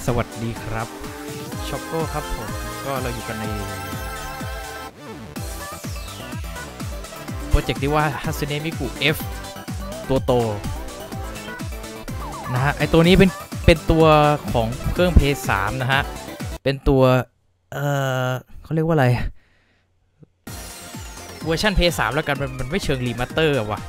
สวัสดีครับช็อกโก้ครับผมก็เราอยู่กันในโปรเจกต์ที่ว่า Hatsune Miku F ตัวโตนะฮะไอตัวนี้เป็นตัวของเครื่อง PS3 นะฮะเป็นตัวเขาเรียกว่าอะไรเวอร์ชัน PS3 แล้วกันมันไม่เชิงรีมาสเตอร์ว่ะ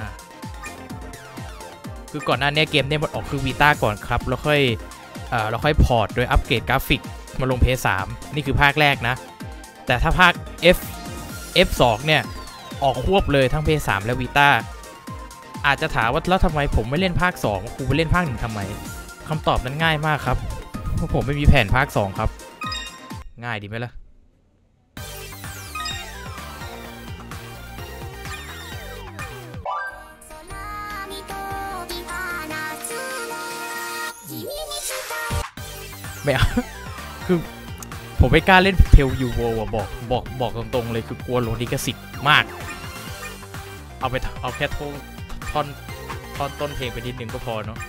คือก่อนหน้านี้เกมเนี่ยมันออกคือวีต้าก่อนครับแล้วค่อยพอร์ตโดยอัปเกรดกราฟิกมาลง PS3 นี่คือภาคแรกนะแต่ถ้าภาค F2 เนี่ยออกควบเลยทั้ง PS3 และวีต้าอาจจะถามว่าแล้วทำไมผมไม่เล่นภาค2กูไปเล่นภาค1ทำไมคำตอบนั้นง่ายมากครับเพราะผมไม่มีแผนภาค2ครับง่ายดีไหมล่ะไม่เอาคือผมไม่กล้าเล่นเพลยูโวบอกตรงๆเลยคือกลัวโลดิกสิทธิ์มากเอาแค่ท่อนต้นเพลงไปนิดนึงก็พอเนาะ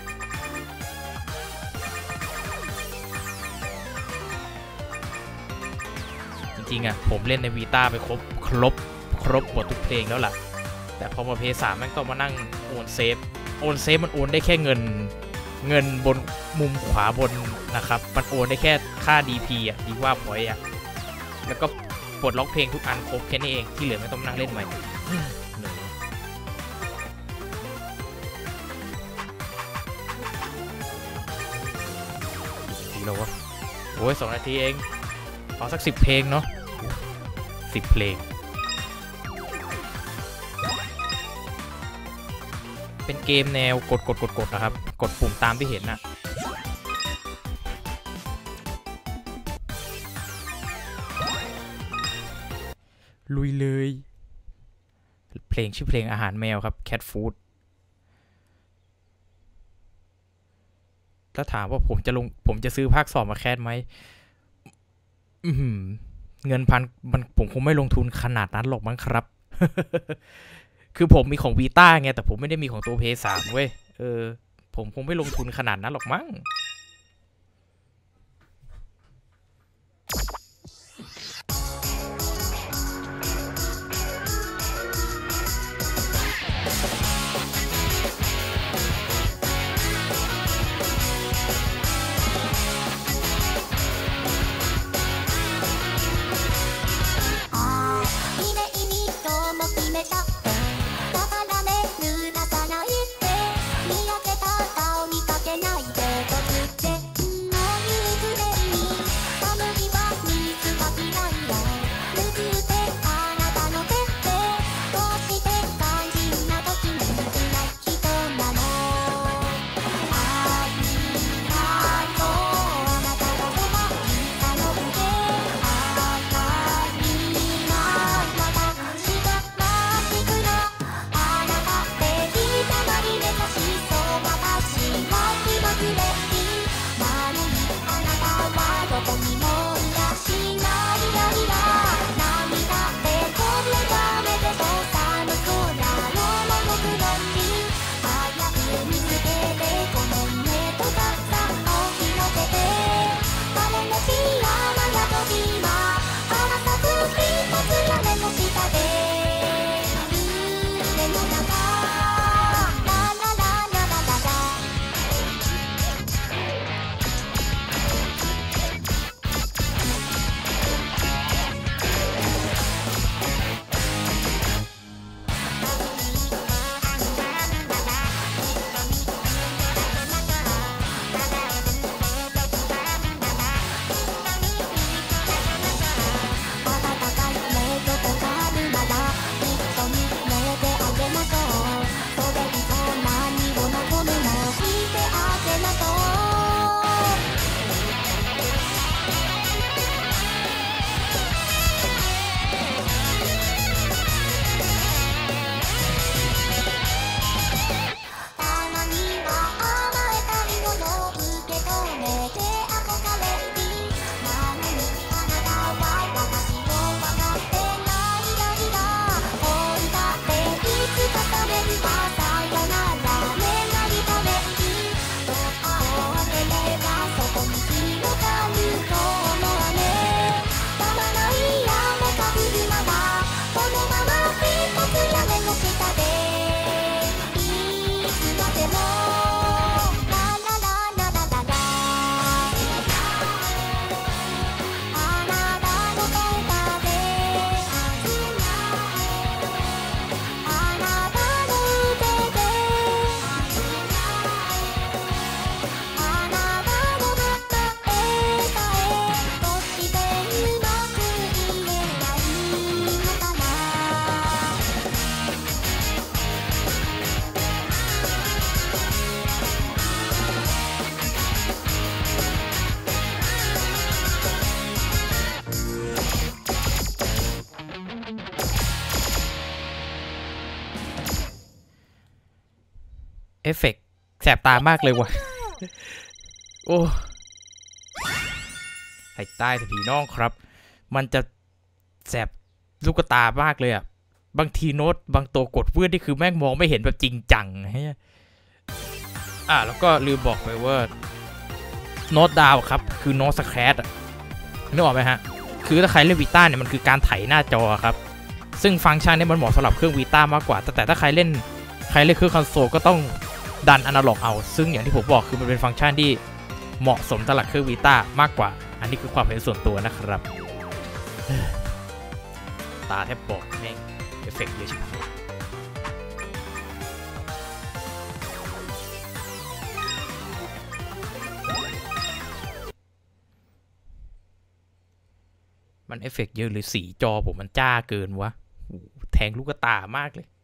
จริงๆอ่ะผมเล่นในวีต้าไปครบหมดทุกเพลงแล้วล่ะแต่พอมาเพย์3แม่งต้องมานั่งโอนเซฟมันโอนได้แค่เงินบนมุมขวาบนนะครับมันโอนได้แค่ค่า DP อ่ะดีว่าพอยต์อ่ะแล้วก็ปลดล็อกเพลงทุกอันครบแค่นี้เองที่เหลือไม่ต้องนั่งเล่นใหม่ทีแล้ววะโอ้ย2 นาทีเองเอาสัก10 เพลงเนาะ10 เพลงเป็นเกมแนวกดนะครับกดปุ่มตามที่เห็นนะลุยเลยเพลงชื่อเพลงอาหารแมวครับ Cat Food ถ้าถามว่าผมจะซื้อภาค2มาแคสไหมเงินพันผมคงไม่ลงทุนขนาดนั้นหรอกมั้งครับ คือผมมีของวีต้าไงแต่ผมไม่ได้มีของตัว PS3 เว้ยผมคงไม่ลงทุนขนาดนั้นหรอกมั้งเอฟเฟกต์แสบตามากเลยว่ะโอ้ไอ้ใต้ผีน้องครับมันจะแสบลูกตามากเลยอ่ะบางทีโน้ตบางตัวกดวืดนี่คือแม่งมองไม่เห็นแบบจริงจังฮะแล้วก็ลืมบอกไปว่าโน้ตดาวครับคือโน้ตสแครชนึกออกไหมฮะคือถ้าใครเล่นวีต้าเนี่ยมันคือการไถหน้าจอครับซึ่งฟังก์ชันนี้มันเหมาะสำหรับเครื่องวีต้ามากกว่าแต่ถ้าใครเล่นเครื่องคอนโซลก็ต้องดันอนาล็อกเอาซึ่งอย่างที่ผมบอกคือมันเป็นฟังก์ชันที่เหมาะสมสำหรับเครื่องวีต้ามากกว่าอันนี้คือความเห็นส่วนตัวนะครับตาแทบบอกแม่งเอฟเฟกต์เยอะชิบหายมันเอฟเฟกต์เยอะหรือสีจอผมมันจ้าเกินวะแทงลูกตามากเลย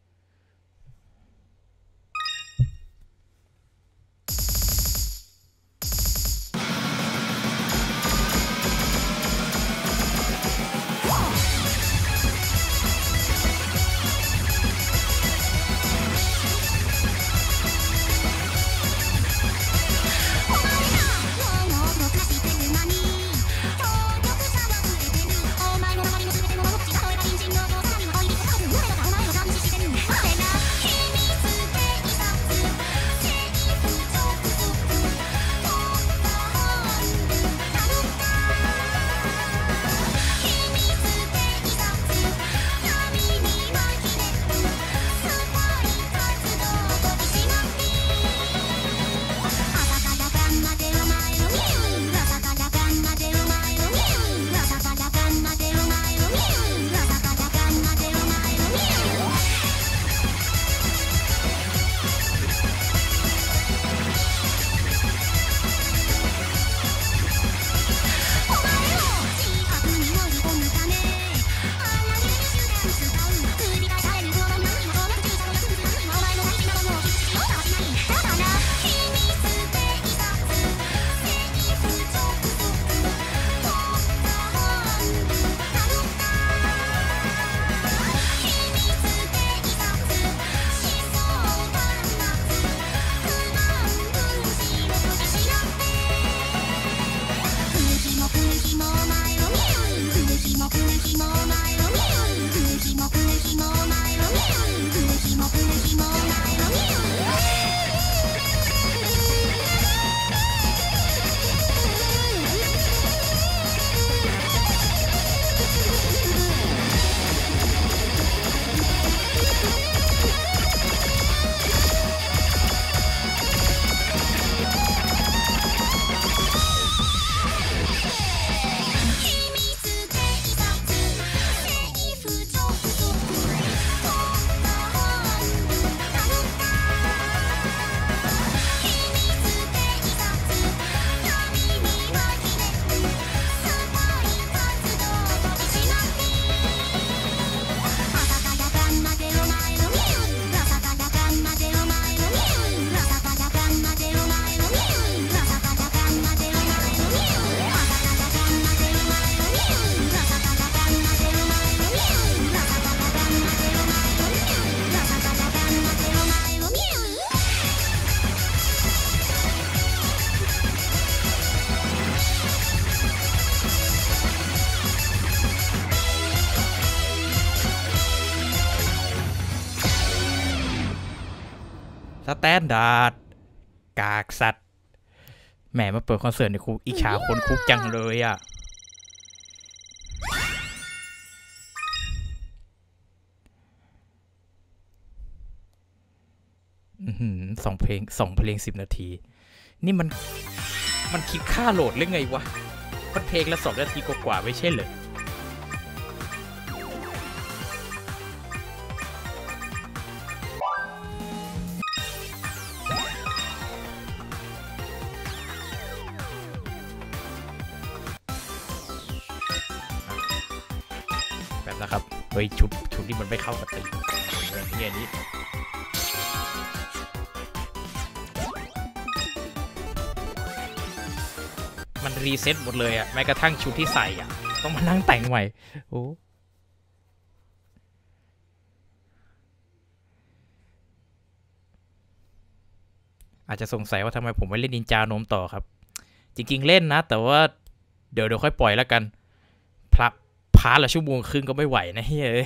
สแตนดาร์ดกากสัตว์แหมมาเปิดคอนเสิร์ตในคุกอิจฉาคนคุกจังเลยอ่ะ2 เพลง 10 นาทีนี่มันคิดค่าโหลดหรือไงวะมันเพลงละ2 นาทีกว่าไม่ใช่เหรอแบบนะครับเฮ้ยชุดที่มันไม่เข้ากับตีมอย่างนี้มันรีเซ็ตหมดเลยอะแม้กระทั่งชุดที่ใส่อะต้องมานั่งแต่งใหม่โอ้อาจจะสงสัยว่าทำไมผมไม่เล่นนินจาโนมต่อครับจริงๆเล่นนะแต่ว่าเดี๋ยวค่อยปล่อยแล้วกันพาละชั่วโมงครึ่งก็ไม่ไหวนะเฮ้ย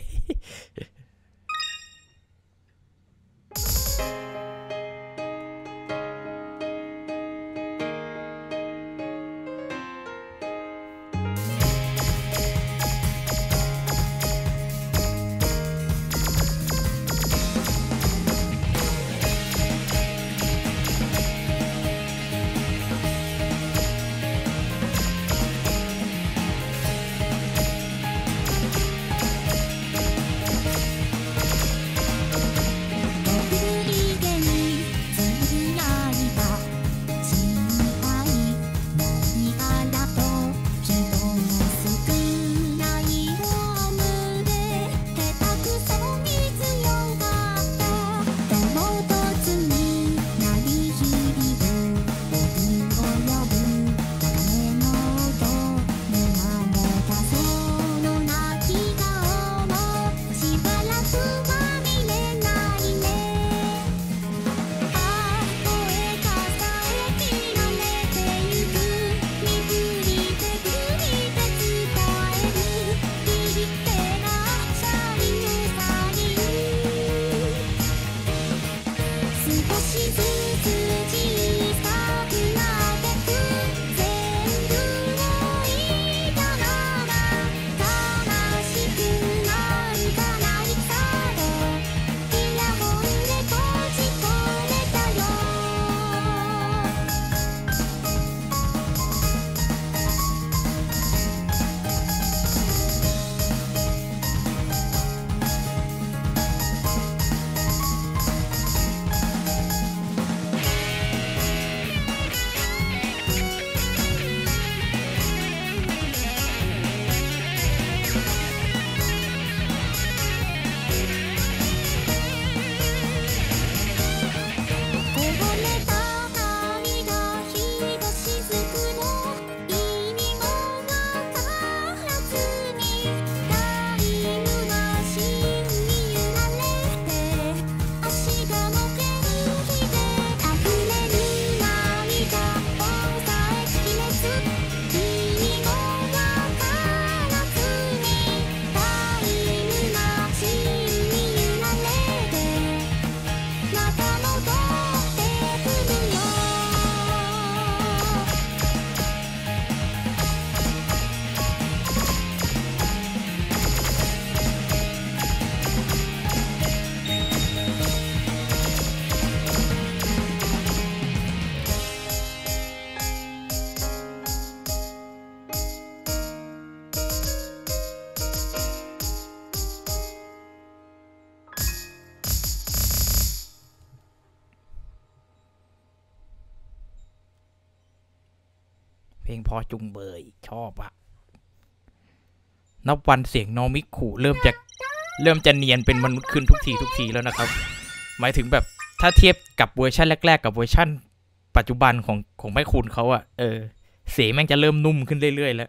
เพลงพอจุงเบยชอบอะนับวันเสียงน้องมิคุเริ่มจะเนียนเป็นมนุษย์ขึ้นทุกทีแล้วนะครับหมายถึงแบบถ้าเทียบกับเวอร์ชันแรกๆกับเวอร์ชันปัจจุบันของแม่คุณเขาอะเสียงแม่งจะเริ่มนุ่มขึ้นเรื่อยๆแล้ว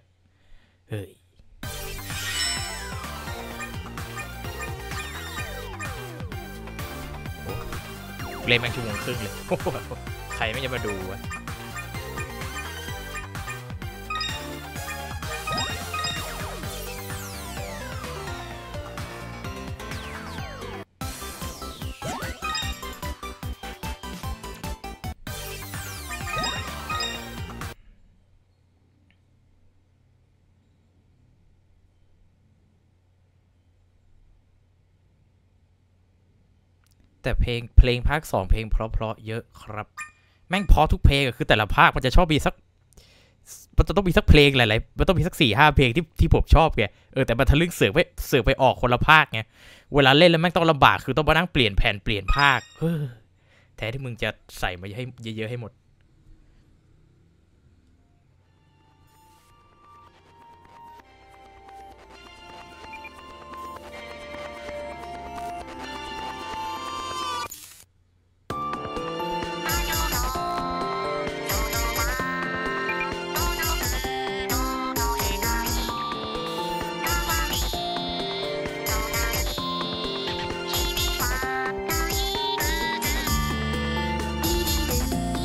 เล่นแม่งชั่วโมงครึ่งเลยใครไม่จะมาดูวะแต่เพลงภาค2เพลงเพราะเยอะครับแม่งเพราะทุกเพลงคือแต่ละภาคมันจะชอบมีสักมันจะต้องมีสักเพลงหลายๆมันต้องมีสัก4-5เพลงที่ผมชอบไงแต่มันทะลึ่งเสือกไปออกคนละภาคไงเวลาเล่นแล้วแม่งต้องลำบากคือต้องมานั่งเปลี่ยนแผ่นเปลี่ยนภาคแท้ที่มึงจะใส่มาให้เยอะๆให้หมด 「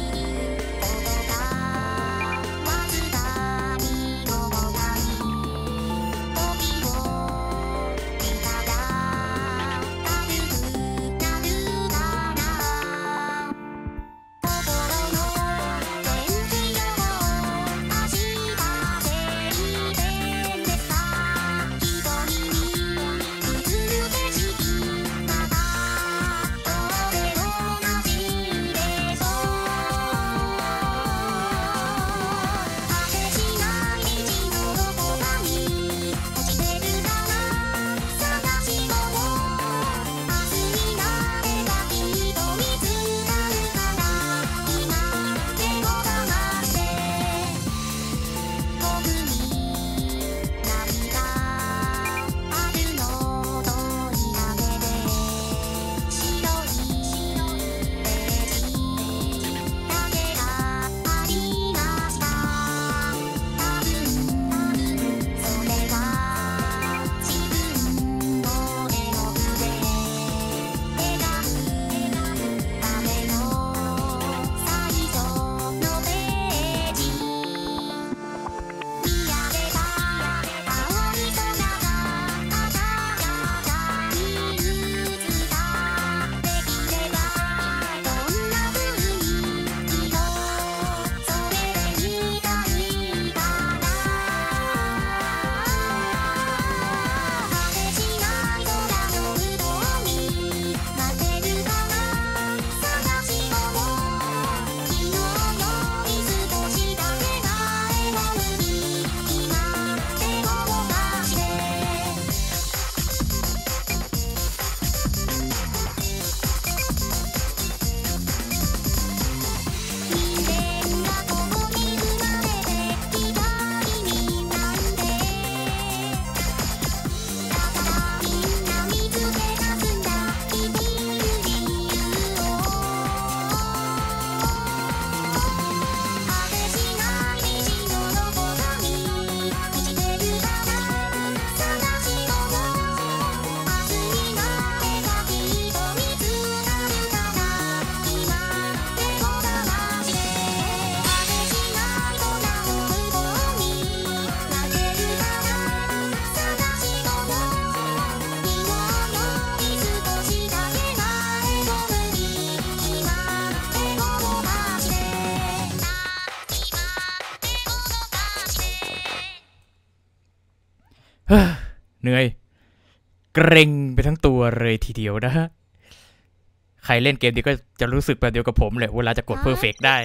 เหนื่อยเกร็งไปทั้งตัวเลยทีเดียวนะฮะใครเล่นเกมนี้ก็จะรู้สึกแบบเดียวกับผมเลยเวลาจะกดเพอร์เฟกต์ได้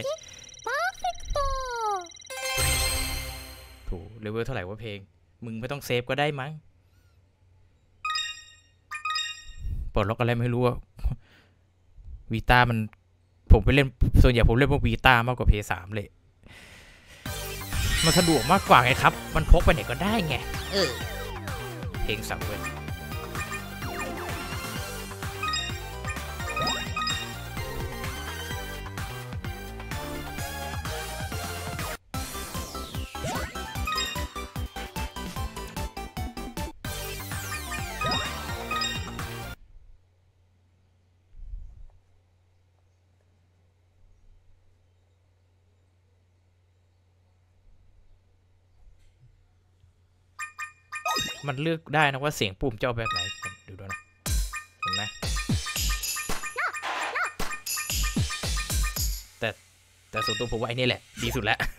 ถูกเลเวลเท่าไหร่วะเพลงมึงไม่ต้องเซฟก็ได้มั้งปลดล็อกอะไรไม่รู้อะวีต้ามันผมไปเล่นส่วนใหญ่ผมเล่นพวกวีต้ามากกว่าเพย์3เลยมันสะดวกมากกว่าไงครับมันพกไปไหนก็ได้ไงเพลงสับเว้ยมันเลือกได้นะว่าเสียงปุ่มเจ้าแบบไหนดูด้วยนะเห็นไหมแต่ส่วนตัวผมว่าไอ้นี่แหละดีสุดแล้ว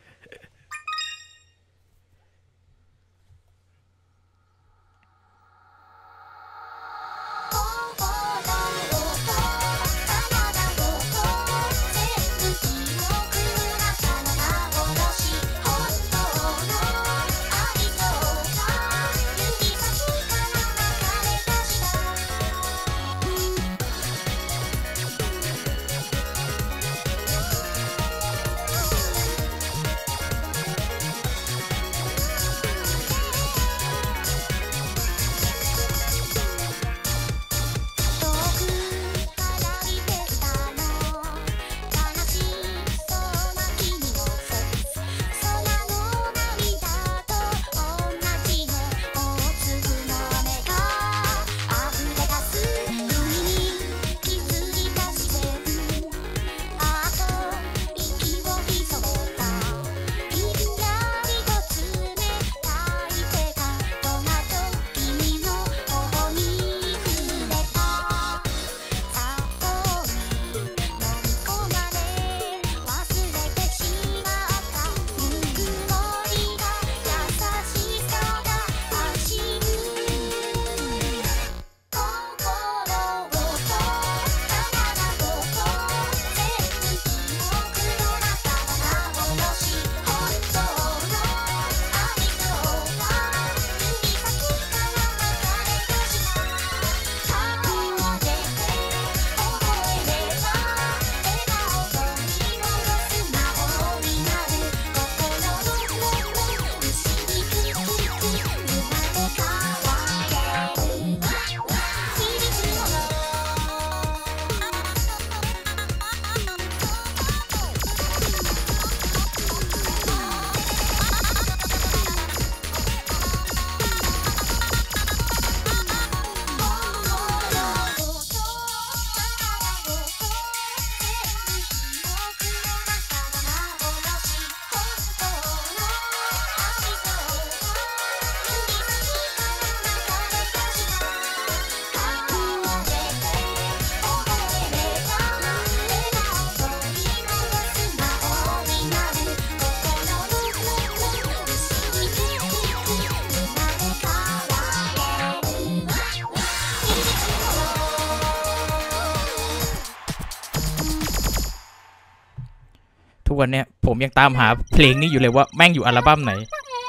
ทุกวันเนี้ยผมยังตามหาเพลงนี้อยู่เลยว่าแม่งอยู่อัลบั้มไหน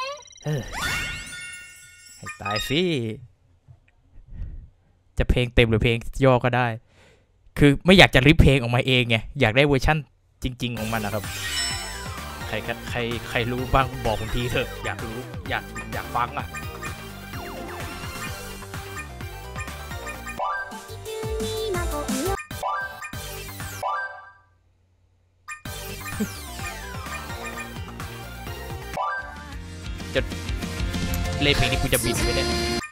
ให้ตายสิจะเพลงเต็มหรือเพลงย่อก็ได้คือไม่อยากจะริปเพลงออกมาเองไงอยากได้เวอร์ชั่นจริงๆของมันนะครับใครรู้บ้างบอกผมทีเถอะอยากรู้อยากฟังอ่ะจะเล่นเพลงนี้กูจะบินไปเนี่ย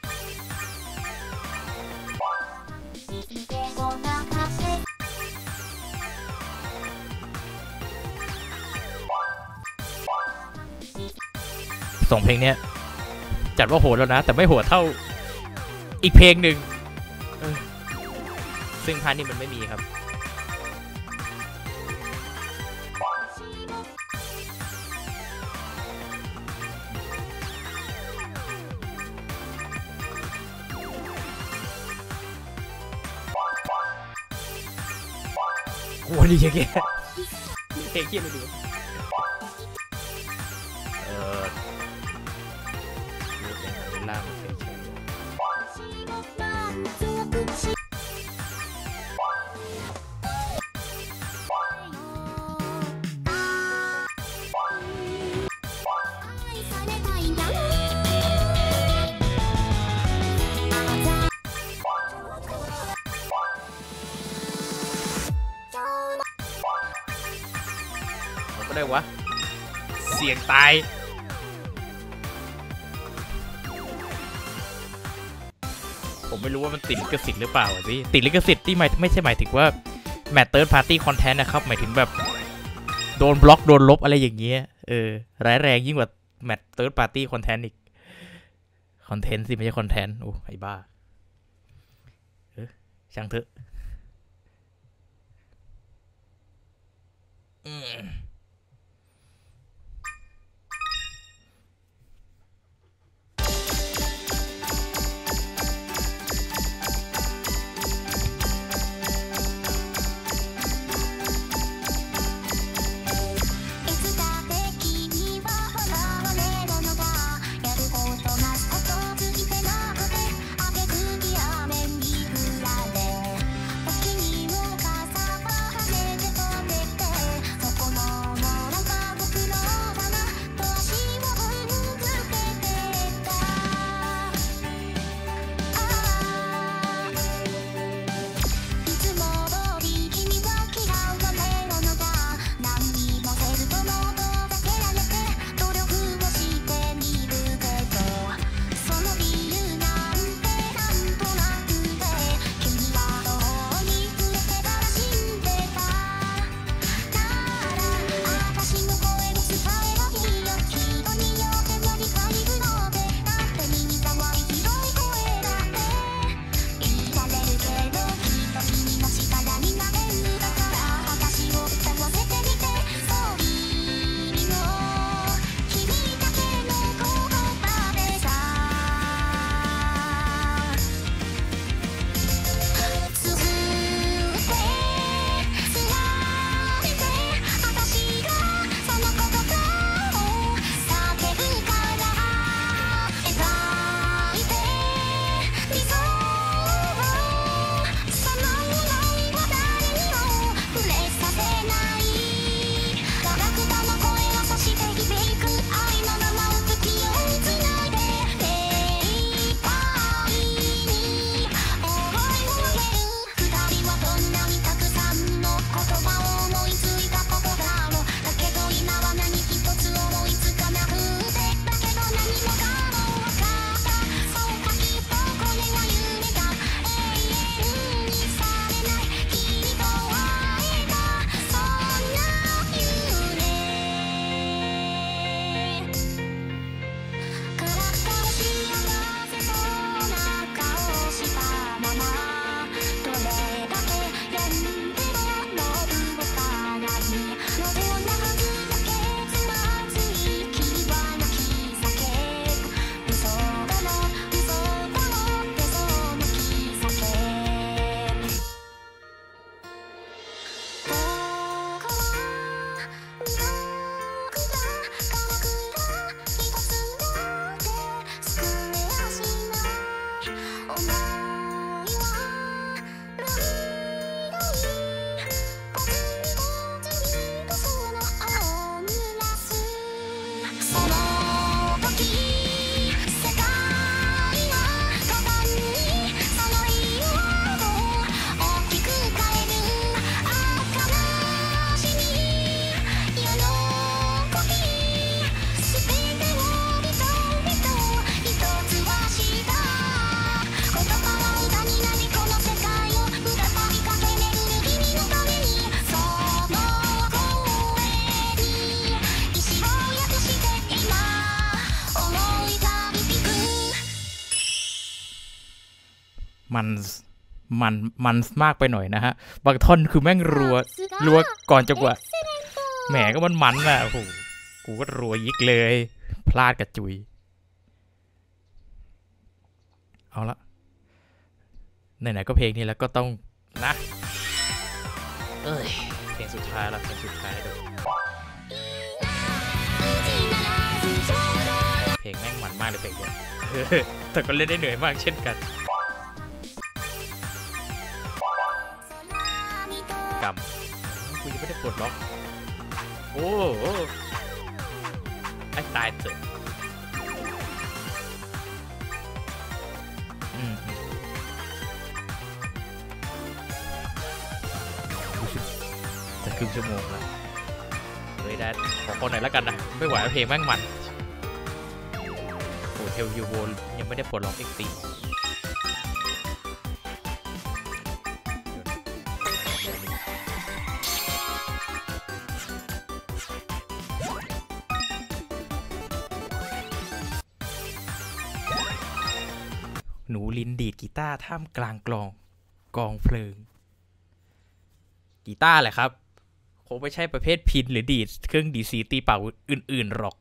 สองเพลงเนี้ยจัดว่าโหดแล้วนะแต่ไม่โหดเท่าอีกเพลงหนึ่งซึ่งพาร์ทนี้มันไม่มีครับกลัวดิแกเพลงเกียร์ไม่ดูล่างก็ได้วะเสียงตายผมไม่รู้ว่ามันติดลิขสิทธิ์หรือเปล่าสิติดลิขสิทธิ์ที่ไม่ใช่หมายถึงว่าแมตเติร์ดพาร์ตี้คอนเทนต์นะครับหมายถึงแบบโดนบล็อกโดนลบอะไรอย่างเงี้ยร้ายแรงยิ่งกว่าแมตเติร์ดพาร์ตี้คอนเทนต์อีกคอนเทนต์สิไม่ใช่คอนเทนต์โอ้ไอ้บ้าช่างเถอะมันมากไปหน่อยนะฮะบางท่อนคือแม่งรัวก่อนจังหวะแหมก็มันน่ะโอ้โหกูก็รัวยิกเลยพลาดกระจุยเอาละไหนๆก็เพลงนี้แล้วก็ต้องนะเอ้ยเพลงสุดท้ายละเพลงสุดท้ายดูเพลงแม่งมันมากเลยเพลงเนี้ยแต่ก็เล่นได้เหนื่อยมากเช่นกันกำกูยังไม่ได้ปลดล็อกโอ้โหไอ้ตายเถอะจะครึ่งชั่วโมงแล้วเลยได้ขอคนหน่อยแล้วกันนะไม่ไหวเพลงแม่งมันโอ้เทลยูโวยังไม่ได้ปลดล็อกเอ็กซ์ตีหนูลิ้นดีดกีตาร์ท่ามกลางกองเพลิงกีตาร์แหละครับคงไม่ใช่ประเภทพินหรือดีดเครื่องดีดสีตีเป่าอื่นๆหรอก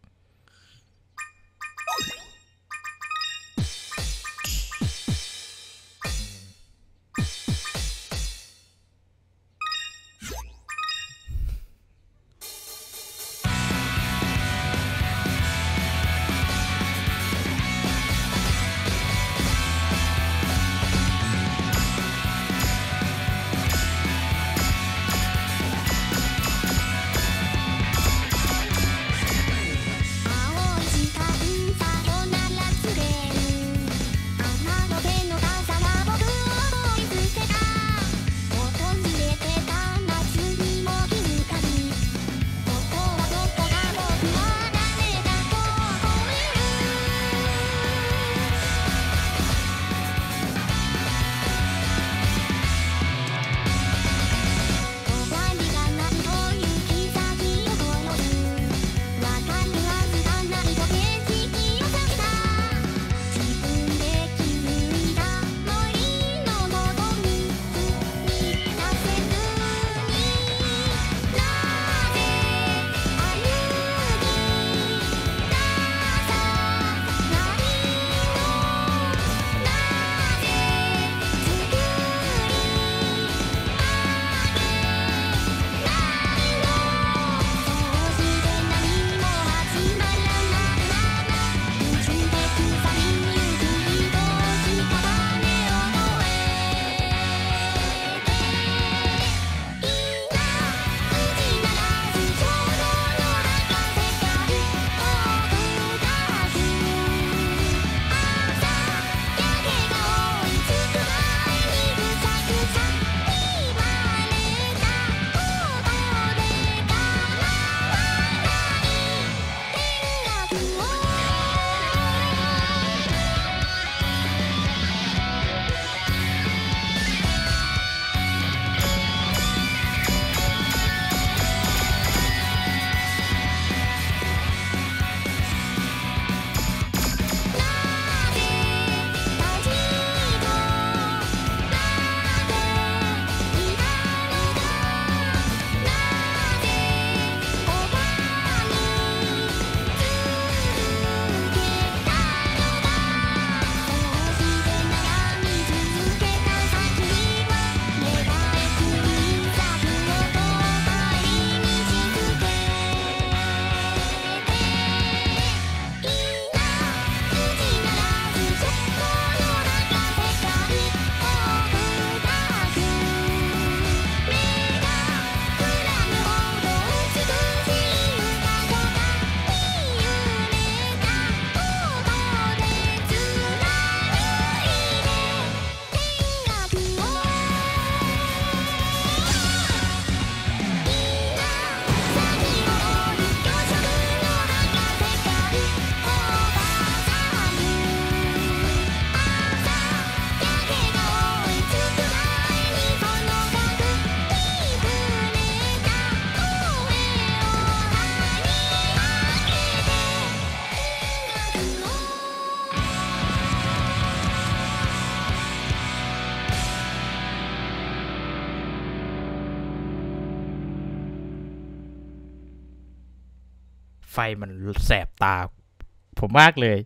ไฟมันแสบตาผมมากเลย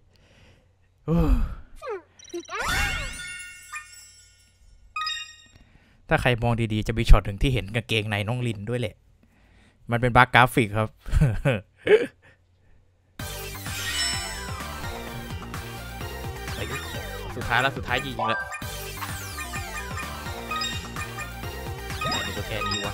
ถ้าใครมองดีๆจะมีช็อตหนึ่งที่เห็นกางเกงในน้องลินด้วยแหละมันเป็นบั๊กกราฟิกครับ สุดท้ายแล้วสุดท้ายจริงๆแล้วนี่ก็แค่นี้วะ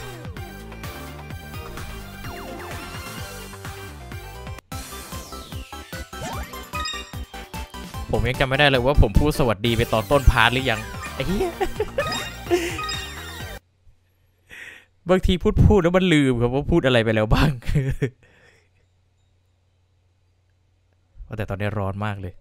ผมยังจำไม่ได้เลยว่าผมพูดสวัสดีไปตอนต้นพาร์ทหรือยังไอ้เหี้ย บางทีพูดแล้วมันลืมครับว่าพูดอะไรไปแล้วบ้าง แต่ตอนนี้ร้อนมากเลย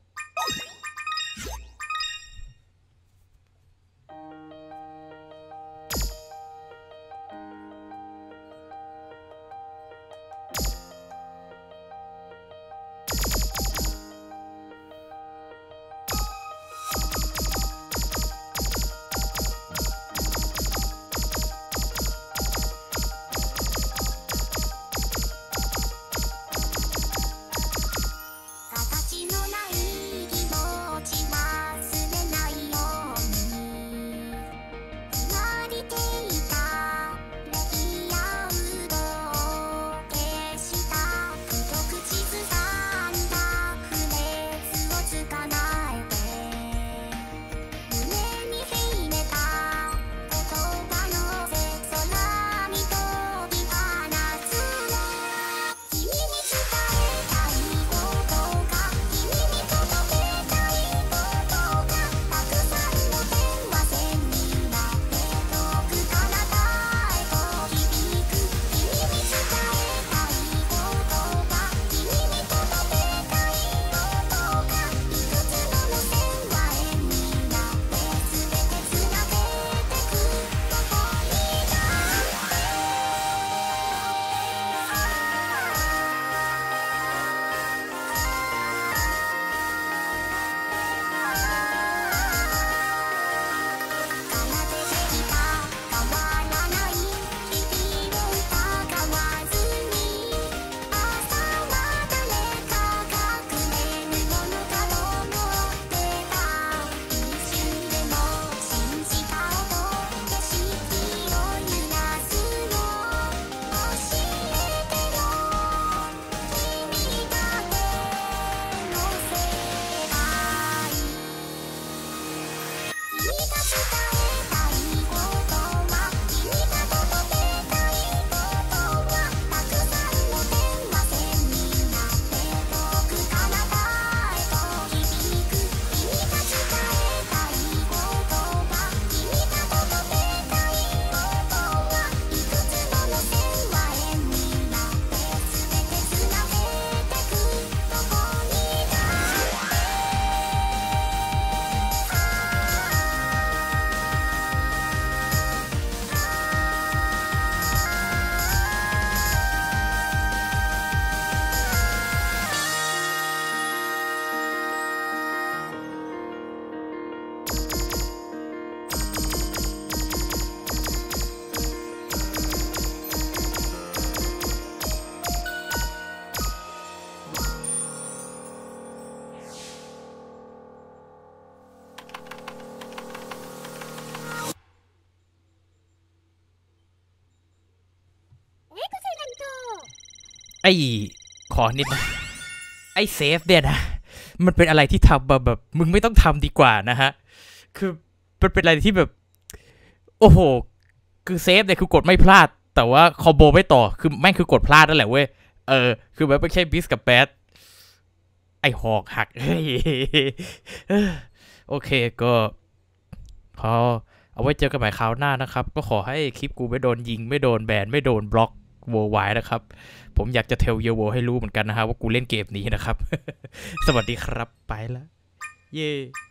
ไอ้ขอนิดนะไอ้เซฟเนี่ยนะมันเป็นอะไรที่ทำแบบมึงไม่ต้องทำดีกว่านะฮะคือมันเป็นอะไรที่แบบโอ้โหคือเซฟเนี่ยคือกดไม่พลาดแต่ว่าคอมโบไม่ต่อคือแม่งคือกดพลาดนั่นแหละเว้ยคือแบบไม่ใช่บิสกับแบดไอ้หอกหักเฮ้ยโอเคก็พอเอาไว้เจอกันใหม่คราวหน้านะครับก็ขอให้คลิปกูไม่โดนยิงไม่โดนแบนไม่โดนบล็อกโวไวนะครับผมอยากจะเทลเยโวให้รู้เหมือนกันนะฮะว่ากูเล่นเกมนี้นะครับ สวัสดีครับไปแล้วเย่